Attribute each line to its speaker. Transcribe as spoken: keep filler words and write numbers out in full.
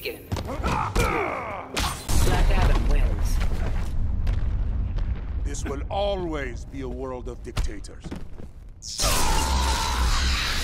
Speaker 1: begin. Black Adam wins.
Speaker 2: This will always be a world of dictators.